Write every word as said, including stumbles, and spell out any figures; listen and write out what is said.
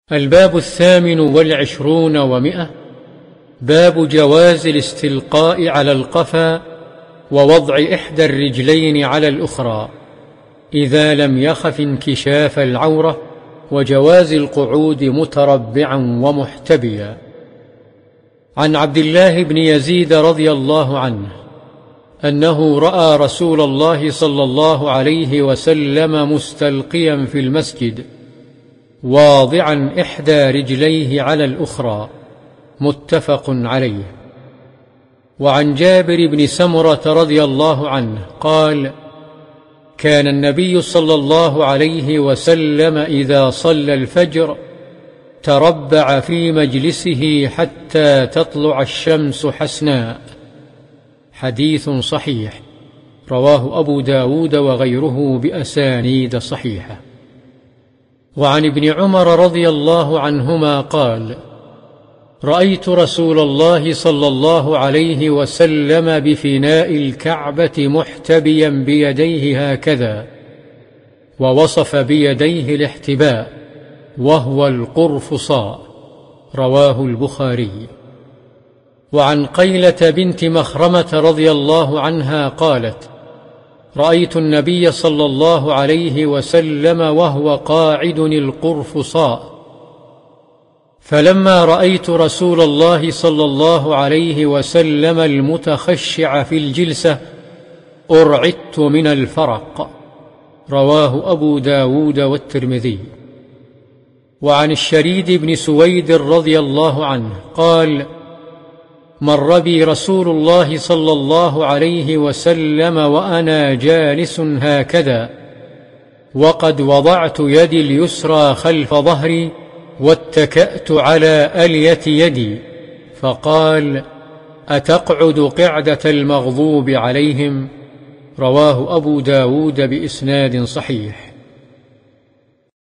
الباب الثامن والعشرون ومئة. باب جواز الاستلقاء على القفا ووضع إحدى الرجلين على الأخرى إذا لم يخف انكشاف العورة، وجواز القعود متربعا ومحتبيا. عن عبد الله بن يزيد رضي الله عنه أنه رأى رسول الله صلى الله عليه وسلم مستلقيا في المسجد واضعا إحدى رجليه على الأخرى، متفق عليه. وعن جابر بن سمرة رضي الله عنه قال: كان النبي صلى الله عليه وسلم إذا صلى الفجر تربع في مجلسه حتى تطلع الشمس حسناء. حديث صحيح رواه أبو داود وغيره بأسانيد صحيحة. وعن ابن عمر رضي الله عنهما قال: رأيت رسول الله صلى الله عليه وسلم بفناء الكعبة محتبيا بيديه هكذا، ووصف بيديه الاحتباء وهو القرفصاء. رواه البخاري. وعن قيلة بنت مخرمة رضي الله عنها قالت: رأيت النبي صلى الله عليه وسلم وهو قاعد القرفصاء، فلما رأيت رسول الله صلى الله عليه وسلم المتخشع في الجلسة أرعدت من الفرق. رواه أبو داود والترمذي. وعن الشريد بن سويد رضي الله عنه قال: مر بي رسول الله صلى الله عليه وسلم وأنا جالس هكذا، وقد وضعت يدي اليسرى خلف ظهري واتكأت على ألية يدي، فقال: أتقعد قعدة المغضوب عليهم؟ رواه أبو داود بإسناد صحيح.